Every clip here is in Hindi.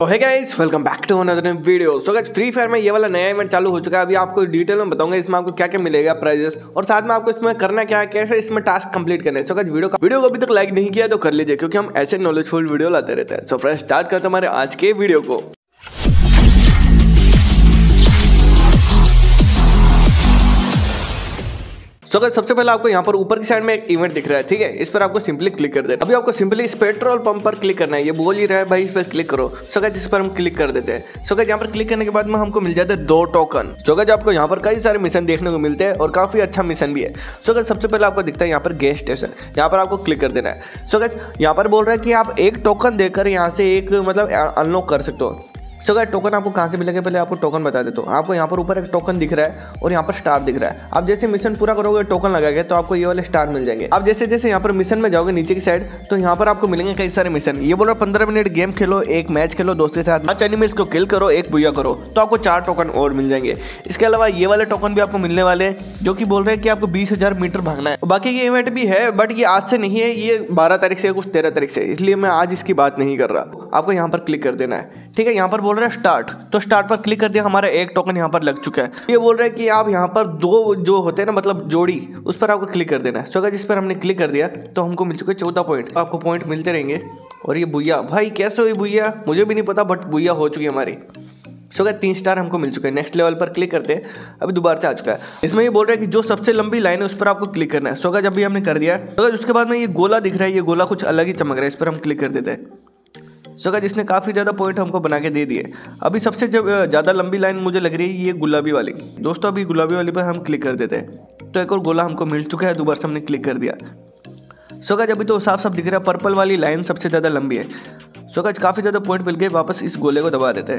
Hey guys, welcome back to another video. So guys, free fire में ये वाला नया इवेंट चालू हो चुका है। अभी आपको डिटेल में बताऊंगा इसमें आपको क्या क्या मिलेगा, प्राइजेस, और साथ में आपको इसमें करना क्या है, कैसे इसमें टास्क कंप्लीट करना है। सो गाइस, वीडियो को अभी तक लाइक नहीं किया तो कर लीजिए, क्योंकि हम ऐसे नॉलेजफुल वीडियो लाते रहते हैं। सो फ्रेंड्स, स्टार्ट करते हैं हमारे आज के वीडियो को। तो गाइस, सबसे पहले आपको यहाँ पर ऊपर की साइड में एक इवेंट दिख रहा है, ठीक है। इस पर आपको सिंपली क्लिक कर देना। अभी आपको सिंपली इस पेट्रोल पंप पर क्लिक करना है। ये बोल ही रहा है भाई इस पर क्लिक करो। सो गाइस, इस पर हम क्लिक कर देते हैं। सो गाइस, यहाँ पर क्लिक करने के बाद में हमको मिल जाते हैं 2 टोकन। सो गाइस, आपको यहाँ पर कई सारे मिशन देखने को मिलते हैं और काफी अच्छा मिशन भी है। सो गाइस, सबसे पहले आपको दिखता है यहाँ पर गैस स्टेशन। यहाँ पर आपको क्लिक कर देना है। सो गाइस, यहाँ पर बोल रहा है कि आप एक टोकन देकर यहाँ से एक अनलॉक कर सकते हो। सो गाइस, टोकन आपको कहाँ से मिलेंगे, पहले आपको टोकन बता देता हूँ। आपको यहाँ पर ऊपर एक टोकन दिख रहा है और यहाँ पर स्टार दिख रहा है। आप जैसे मिशन पूरा करोगे, टोकन लगाएंगे तो आपको ये वाले स्टार मिल जाएंगे। आप जैसे जैसे यहाँ पर मिशन में जाओगे नीचे की साइड, तो यहाँ पर आपको मिलेंगे कई सारे मिशन। ये बोल रहा है 15 मिनट गेम खेलो, एक मैच खेलो दोस्त के साथ, 5 एनिमल्स को किल करो, एक बुया करो, तो आपको 4 टोकन और मिल जाएंगे। इसके अलावा ये वाले टोकन भी आपको मिलने वाले हैं, जो कि बोल रहे हैं कि आपको 20,000 मीटर भागना है। बाकी ये इवेंट भी है, बट ये आज से नहीं है, ये 12 तारीख से कुछ 13 तारीख से, इसलिए मैं आज इसकी बात नहीं कर रहा। आपको यहाँ पर क्लिक कर देना है, ठीक है। यहाँ पर बोल रहा है स्टार्ट, तो स्टार्ट पर क्लिक कर दिया। हमारा एक टोकन यहाँ पर लग चुका है। ये बोल रहा है कि आप यहाँ पर 2 जो होते हैं ना, मतलब जोड़ी, उस पर आपको क्लिक कर देना है। सो गाइस, जिस पर हमने क्लिक कर दिया तो हमको मिल चुके 14 पॉइंट। आपको पॉइंट मिलते रहेंगे। और ये बुया, भाई कैसे हुई बुया मुझे भी नहीं पता, बट बुया हो चुकी है हमारी। सो गाइस, 3 स्टार हमको मिल चुके हैं। नेक्स्ट लेवल पर क्लिक करते हैं। अभी दोबारा से आ चुका है। इसमें ये बोल रहा है कि जो सबसे लंबी लाइन है उस पर आपको क्लिक करना है। सो गाइस, अभी हमने कर दिया। तो गाइस, उसके बाद में ये गोला दिख रहा है, ये गोला कुछ अलग ही चमक रहा है, इस पर हम क्लिक कर देते हैं। सो गाइस, इसने काफ़ी ज़्यादा पॉइंट हमको बना के दे दिए। अभी सबसे ज़्यादा लंबी लाइन मुझे लग रही है ये गुलाबी वाली। दोस्तों, अभी गुलाबी वाली पर हम क्लिक कर देते हैं। तो एक और गोला हमको मिल चुका है, दोबारा से हमने क्लिक कर दिया। सो गाइस, अभी तो साफ साफ दिख रहा है पर्पल वाली लाइन सबसे ज़्यादा लंबी है। सो गाइस, काफ़ी ज़्यादा पॉइंट मिल गए। वापस इस गोले को दबा देते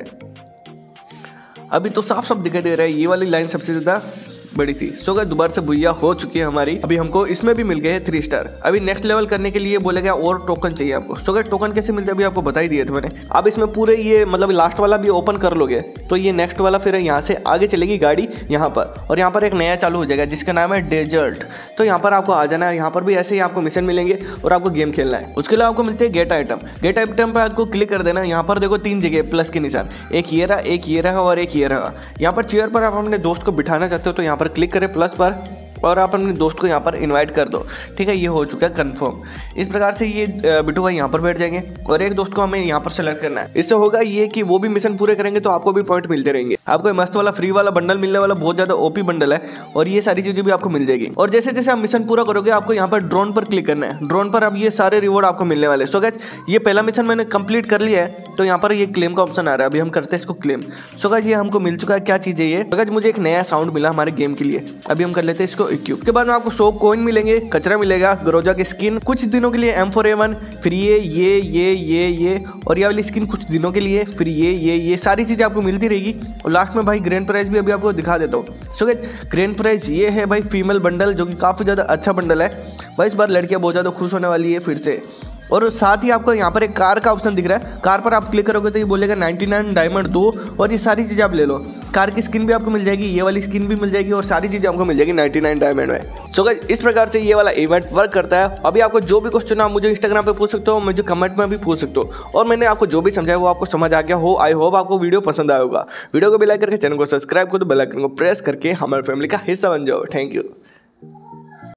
हैं। अभी तो साफ साफ दिखाई दे रहा है ये वाली लाइन सबसे ज़्यादा बड़ी थी। सो गाइस, दोबारा से बुया हो चुकी है हमारी। अभी हमको इसमें भी मिल गए हैं 3 स्टार। अभी नेक्स्ट लेवल करने के लिए बोलेगा और टोकन चाहिए आपको। सो गाइस, टोकन कैसे मिलते हैं अभी आपको बता ही दिए थे मैंने। आप इसमें पूरे ये मतलब लास्ट वाला भी ओपन कर लोगे तो ये नेक्स्ट वाला फिर यहाँ से आगे चलेगी गाड़ी यहाँ पर, और यहाँ पर एक नया चालू हो जाएगा जिसका नाम है डेजर्ट। तो यहाँ पर आपको आ जाना है। यहाँ पर भी ऐसे ही आपको मिशन मिलेंगे और आपको गेम खेलना है। उसके अलावा आपको मिलते हैं गेट आइटम। गेट आइटम पर आपको क्लिक कर देना है। यहाँ पर देखो 3 जगह प्लस के निशान, एक ये रहा, एक ये रहा और एक ये रहा। यहाँ पर चेयर पर आप अपने दोस्त को बिठाना चाहते हो तो यहाँ पर क्लिक करें प्लस पर, और आप अपने दोस्त को यहाँ पर इनवाइट कर दो, ठीक है। ये हो चुका है कंफर्म। इस प्रकार से ये बिट्टू भाई यहाँ पर बैठ जाएंगे और एक दोस्त को हमें यहाँ पर सेलेक्ट करना है। इससे होगा ये कि वो भी मिशन पूरे करेंगे तो आपको भी पॉइंट मिलते रहेंगे। आपको मस्त वाला फ्री वाला बंडल मिलने वाला, बहुत ज्यादा ओपी बंडल है, और ये सारी चीजें भी आपको मिल जाएगी। और जैसे जैसे आप मिशन पूरा करोगे आपको यहाँ पर ड्रोन पर क्लिक करना है। ड्रोन पर अब ये सारे रिवॉर्ड आपको मिलने वाले। सो गाइस, ये पहला मिशन मैंने कंप्लीट कर लिया है, तो यहाँ पर ये क्लेम का ऑप्शन आ रहा है। अभी हम करते हैं इसको क्लेम। सो गाइस, ये हमको मिल चुका है। क्या चीज़ है ये? तो गाइस, मुझे एक नया साउंड मिला हमारे गेम के लिए। अभी हम कर लेते हैं इसको इक्विप। उसके बाद में आपको 100 कॉइन मिलेंगे, कचरा मिलेगा, ग्रोजा की स्किन कुछ दिनों के लिए, M4A1 फिर ये और ये वाली स्किन कुछ दिनों के लिए, फिर ये सारी चीज़ें आपको मिलती रहेगी। और लास्ट में भाई ग्रैंड प्राइज भी अभी आपको दिखा देता हूँ। सो गाइस, ग्रैंड प्राइज ये है भाई फीमेल बंडल, जो कि काफ़ी ज़्यादा अच्छा बंडल है भाई। इस बार लड़कियाँ बहुत ज़्यादा खुश होने वाली है फिर से। और साथ ही आपको यहाँ पर एक कार का ऑप्शन दिख रहा है। कार पर आप क्लिक करोगे तो ये बोलेगा 99 डायमंड दो, और ये सारी चीज़ें आप ले लो। कार की स्किन भी आपको मिल जाएगी, ये वाली स्किन भी मिल जाएगी, और सारी चीज़ें आपको मिल जाएगी 99 डायमंड में। सो गाइस, इस प्रकार से ये वाला इवेंट वर्क करता है। अभी आपको जो भी क्वेश्चन आप मुझे इंस्टाग्राम पे पूछ सकते हो, मुझे कमेंट में भी पूछ सकते हो, और मैंने आपको जो भी समझाया वो आपको समझ आ गया हो। आई होप आपको वीडियो पसंद आया होगा। वीडियो को भी लाइक करके, चैनल को सब्सक्राइब कर दो, बेल आइकन को प्रेस करके हमारे फैमिली का हिस्सा बन जाओ। Thank you.